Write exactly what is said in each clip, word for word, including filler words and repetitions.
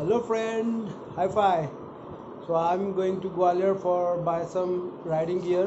Hello friend, high five. So I'm going to Gwalior for buy some riding gear.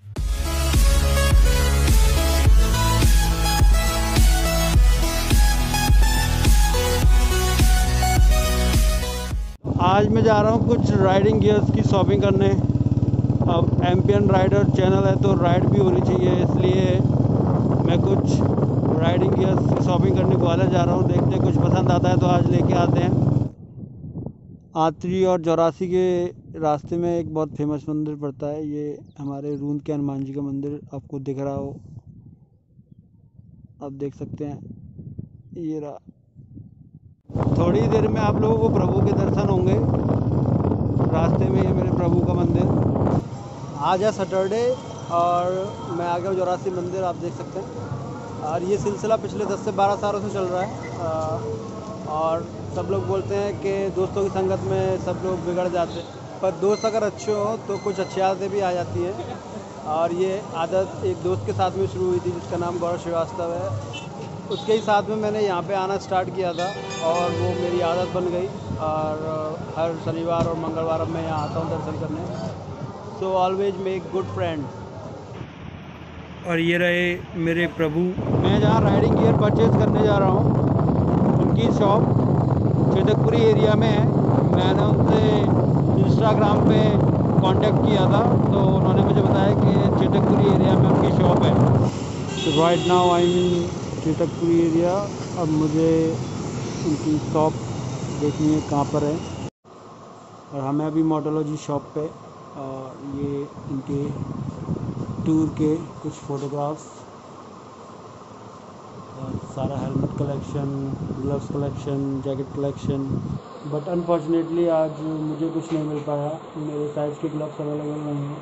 आज मैं जा रहा हूँ कुछ राइडिंग गियर्स की शॉपिंग करने। अब एम्पियन राइडर चैनल है तो राइड भी होनी चाहिए, इसलिए मैं कुछ राइडिंग गियर्स की शॉपिंग करने ग्वालियर जा रहा हूँ। देखते हैं कुछ पसंद आता है तो आज लेके आते हैं। आत्री और चौरासी के रास्ते में एक बहुत फेमस मंदिर पड़ता है, ये हमारे रूंद के हनुमान जी का मंदिर आपको दिख रहा हो, आप देख सकते हैं, ये रहा। थोड़ी देर में आप लोगों को प्रभु के दर्शन होंगे। रास्ते में ये मेरे प्रभु का मंदिर। आज है सैटरडे और मैं आ गया हूँ चौरासी मंदिर, आप देख सकते हैं। और ये सिलसिला पिछले दस से बारह सालों से चल रहा है। और सब लोग बोलते हैं कि दोस्तों की संगत में सब लोग बिगड़ जाते हैं, पर दोस्त अगर अच्छे हों तो कुछ अच्छी आदतें भी आ जाती हैं। और ये आदत एक दोस्त के साथ में शुरू हुई थी जिसका नाम गौरव श्रीवास्तव है। उसके ही साथ में मैंने यहाँ पे आना स्टार्ट किया था और वो मेरी आदत बन गई। और हर शनिवार और मंगलवार अब मैं यहाँ आता हूँ दर्शन करने। So always make good friend. और ये रहे मेरे प्रभु। मैं जहाँ राइडिंग गियर परचेज़ करने जा रहा हूँ उनकी शॉप चेतकपुरी एरिया में है। मैंने उनसे इंस्टाग्राम पे कांटेक्ट किया था तो उन्होंने मुझे बताया कि चेतकपुरी एरिया में उनकी शॉप है। तो right now I mean Chetakpuri area. अब मुझे उनकी शॉप देखनी है कहाँ पर है। और हमें अभी मोटोलॉजी शॉप पे और ये इनके टूर के कुछ फ़ोटोग्राफ्स और सारा helmet collection, gloves collection, jacket collection. But unfortunately आज मुझे कुछ नहीं मिल पाया, मेरे साइज़ के ग्लव्स अवेलेबल नहीं हैं,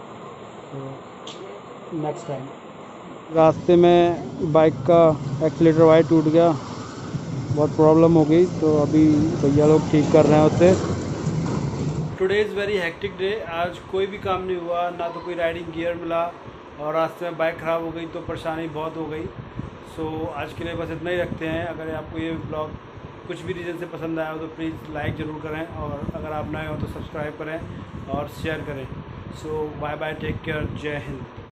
तो नेक्स्ट टाइम। रास्ते में बाइक का एक्सीलेटर वायर टूट गया, बहुत प्रॉब्लम हो गई, तो अभी भैया लोग ठीक कर रहे हैं उसे। Today is very hectic day. आज कोई भी काम नहीं हुआ, ना तो कोई राइडिंग गियर मिला और रास्ते में बाइक ख़राब हो गई तो परेशानी बहुत हो गई। सो so, आज के लिए बस इतना ही रखते हैं। अगर आपको ये ब्लॉग कुछ भी रीज़न से पसंद आया हो तो प्लीज़ लाइक ज़रूर करें, और अगर आप नए हो तो सब्सक्राइब करें और शेयर करें। So bye bye, take care, जय हिंद।